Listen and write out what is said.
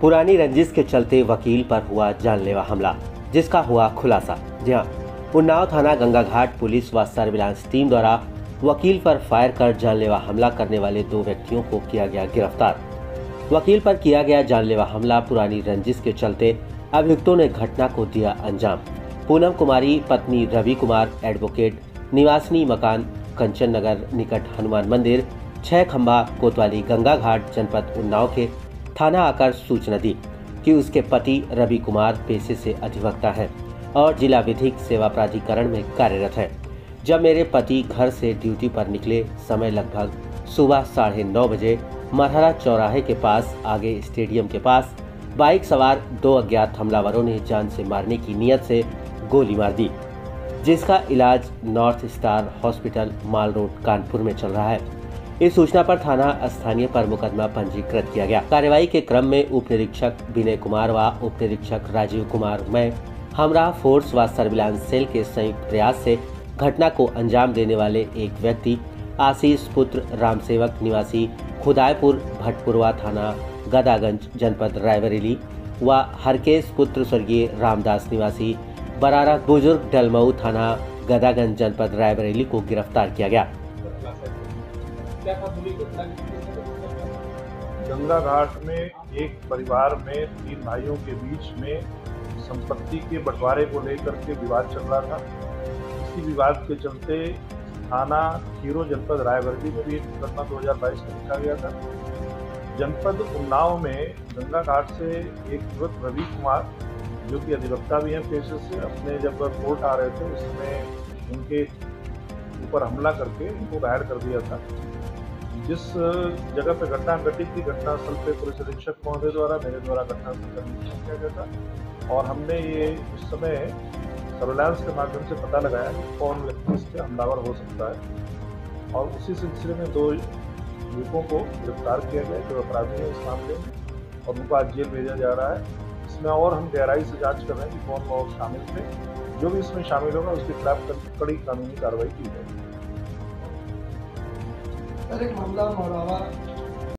पुरानी रंजिश के चलते वकील पर हुआ जानलेवा हमला, जिसका हुआ खुलासा। जी हां, उन्नाव थाना गंगा घाट पुलिस व सर्विलांस टीम द्वारा वकील पर फायर कर जानलेवा हमला करने वाले 2 व्यक्तियों को किया गया गिरफ्तार। वकील पर किया गया जानलेवा हमला पुरानी रंजिश के चलते अभियुक्तों ने घटना को दिया अंजाम। पूनम कुमारी पत्नी रवि कुमार एडवोकेट निवासिनी मकान कंचन नगर निकट हनुमान मंदिर 6 खंबा कोतवाली गंगा घाट जनपद उन्नाव के थाना आकर सूचना दी कि उसके पति रवि कुमार पेशे से अधिवक्ता हैं और जिला विधिक सेवा प्राधिकरण में कार्यरत हैं। जब मेरे पति घर से ड्यूटी पर निकले, समय लगभग सुबह 9:30 बजे मरहरा चौराहे के पास आगे स्टेडियम के पास बाइक सवार 2 अज्ञात हमलावरों ने जान से मारने की नियत से गोली मार दी, जिसका इलाज North Star hospital Mall Road Kanpur में चल रहा है। इस सूचना पर थाना स्थानीय पर मुकदमा पंजीकृत किया गया। कार्यवाही के क्रम में उप निरीक्षक विनय कुमार व उप निरीक्षक राजीव कुमार में हमरा फोर्स व सर्विलांस सेल के संयुक्त प्रयास से घटना को अंजाम देने वाले एक व्यक्ति आशीष पुत्र रामसेवक निवासी खुदायपुर भटपुरवा थाना गदागंज जनपद रायबरेली व हरकेश पुत्र स्वर्गीय रामदास निवासी बरारा बुजुर्ग डलमऊ थाना गदागंज जनपद रायबरेली को गिरफ्तार किया गया। गंगा घाट में एक परिवार में 3 भाइयों के बीच में संपत्ति के बंटवारे को लेकर के विवाद चल रहा था। इसी विवाद के चलते थाना खीरो जनपद रायबरेली में भी मुकदमा 2022 में लिखा गया था। जनपद उन्नाव में गंगा घाट से एक युवक रवि कुमार, जो कि अधिवक्ता भी हैं पेशे से, अपने जब कोर्ट आ रहे थे उस समय उनके ऊपर हमला करके उनको घायल कर दिया था। जिस जगह पे घटना घटित थी, घटनास्थल पे पुलिस अधीक्षक महोदय द्वारा मेरे द्वारा घटनास्थल का निरीक्षण किया गया था और हमने ये उस समय सर्विलांस के माध्यम से पता लगाया कि कौन व्यक्ति इसके हमलावर हो सकता है और उसी सिलसिले में 2 युवकों को गिरफ्तार किया गया जो अपराधी हैं इस मामले में और उनको आज जेल भेजा जा रहा है। इसमें और हम गहराई से जांच कर रहे हैं कि कौन लोग शामिल थे। जो भी इसमें शामिल होगा उसके खिलाफ कड़ी कानूनी कार्रवाई की जाएगी। एक मामला मौलावा